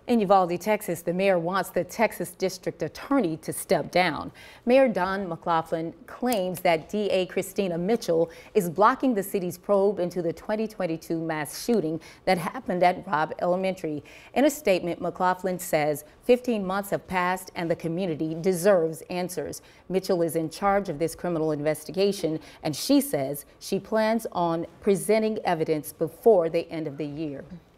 In Uvalde, Texas, the mayor wants the Texas district attorney to step down. Mayor Don McLaughlin claims that DA Christina Mitchell is blocking the city's probe into the 2022 mass shooting that happened at Robb Elementary. In a statement, McLaughlin says 15 months have passed and the community deserves answers. Mitchell is in charge of this criminal investigation, and she says she plans on presenting evidence before the end of the year.